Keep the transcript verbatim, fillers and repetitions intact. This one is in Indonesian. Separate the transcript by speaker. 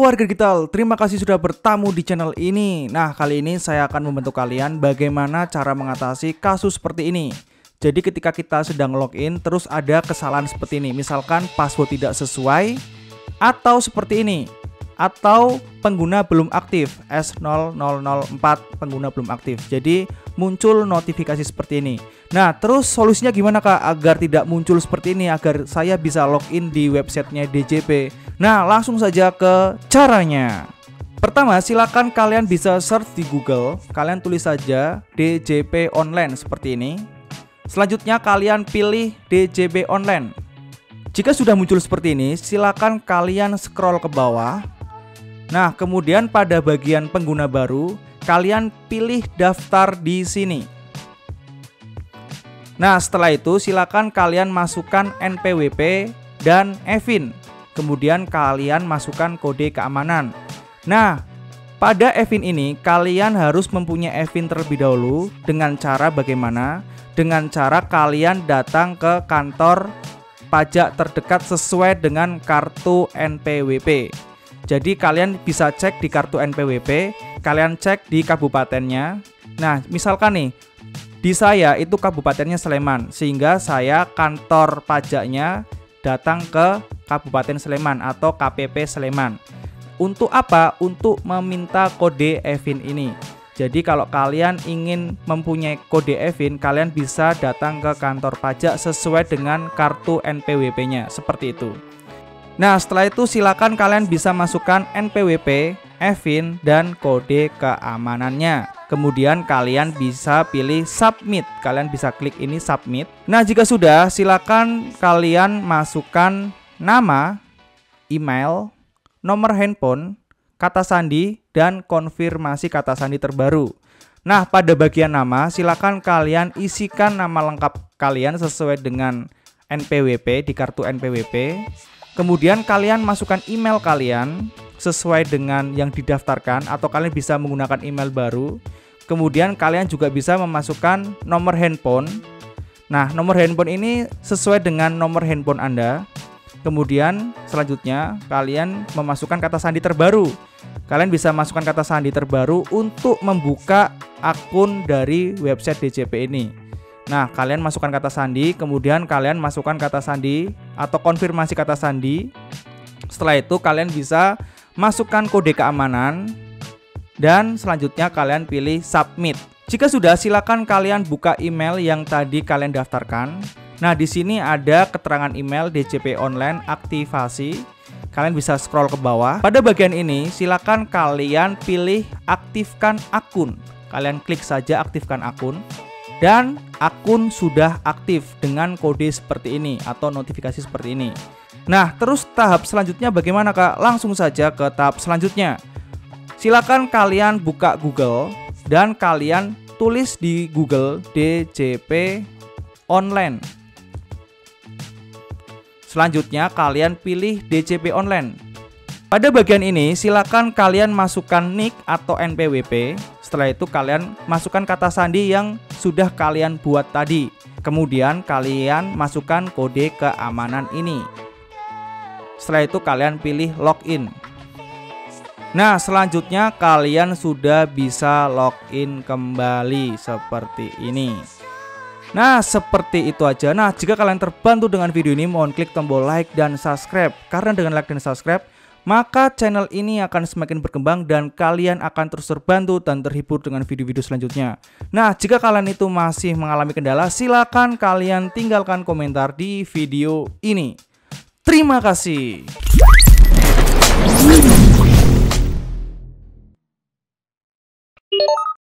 Speaker 1: warga digital, terima kasih sudah bertamu di channel ini. Nah, kali ini saya akan membantu kalian bagaimana cara mengatasi kasus seperti ini. Jadi ketika kita sedang login terus ada kesalahan seperti ini, misalkan password tidak sesuai, atau seperti ini, atau pengguna belum aktif, S nol nol nol empat pengguna belum aktif. Jadi muncul notifikasi seperti ini. Nah, terus solusinya gimana Kak agar tidak muncul seperti ini, agar saya bisa login di websitenya D J P? Nah, langsung saja ke caranya. Pertama, silakan kalian bisa search di Google. Kalian tulis saja D J P online seperti ini. Selanjutnya kalian pilih D J P online. Jika sudah muncul seperti ini, silakan kalian scroll ke bawah. Nah, kemudian pada bagian pengguna baru, kalian pilih daftar di sini. Nah, setelah itu silakan kalian masukkan N P W P dan E V I N. Kemudian kalian masukkan kode keamanan. Nah, pada E V I N ini kalian harus mempunyai E V I N terlebih dahulu. Dengan cara bagaimana? Dengan cara kalian datang ke kantor pajak terdekat sesuai dengan kartu N P W P. Jadi kalian bisa cek di kartu N P W P, kalian cek di kabupatennya. Nah, misalkan nih, di saya itu kabupatennya Sleman, sehingga saya kantor pajaknya datang ke Kabupaten Sleman atau K P P Sleman. Untuk apa? Untuk meminta kode E V I N ini. Jadi kalau kalian ingin mempunyai kode E V I N, kalian bisa datang ke kantor pajak sesuai dengan kartu N P W P-nya, seperti itu. Nah, setelah itu silakan kalian bisa masukkan N P W P, E V I N, dan kode keamanannya. Kemudian kalian bisa pilih submit. Kalian bisa klik ini submit. Nah, jika sudah, silakan kalian masukkan nama, email, nomor handphone, kata sandi, dan konfirmasi kata sandi terbaru. Nah, pada bagian nama, silakan kalian isikan nama lengkap kalian sesuai dengan N P W P di kartu N P W P. Kemudian kalian masukkan email kalian sesuai dengan yang didaftarkan, atau kalian bisa menggunakan email baru. Kemudian kalian juga bisa memasukkan nomor handphone. Nah, nomor handphone ini sesuai dengan nomor handphone Anda. Kemudian selanjutnya kalian memasukkan kata sandi terbaru. Kalian bisa masukkan kata sandi terbaru untuk membuka akun dari website D J P ini. Nah, kalian masukkan kata sandi, kemudian kalian masukkan kata sandi atau konfirmasi kata sandi. Setelah itu kalian bisa masukkan kode keamanan dan selanjutnya kalian pilih submit. Jika sudah, silakan kalian buka email yang tadi kalian daftarkan. Nah, di sini ada keterangan email D J P online aktivasi. Kalian bisa scroll ke bawah. Pada bagian ini, silakan kalian pilih aktifkan akun. Kalian klik saja aktifkan akun. Dan akun sudah aktif dengan kode seperti ini atau notifikasi seperti ini. Nah, terus tahap selanjutnya bagaimana Kak? Langsung saja ke tahap selanjutnya. Silakan kalian buka Google dan kalian tulis di Google D J P online. Selanjutnya kalian pilih D J P online. Pada bagian ini silakan kalian masukkan nick atau N P W P. Setelah itu kalian masukkan kata sandi yang sudah kalian buat tadi. Kemudian kalian masukkan kode keamanan ini. Setelah itu kalian pilih login. Nah, selanjutnya kalian sudah bisa login kembali seperti ini. Nah, seperti itu aja. Nah, jika kalian terbantu dengan video ini, mohon klik tombol like dan subscribe. Karena dengan like dan subscribe, maka channel ini akan semakin berkembang dan kalian akan terus terbantu dan terhibur dengan video-video selanjutnya. Nah, jika kalian itu masih mengalami kendala, silakan kalian tinggalkan komentar di video ini. Terima kasih.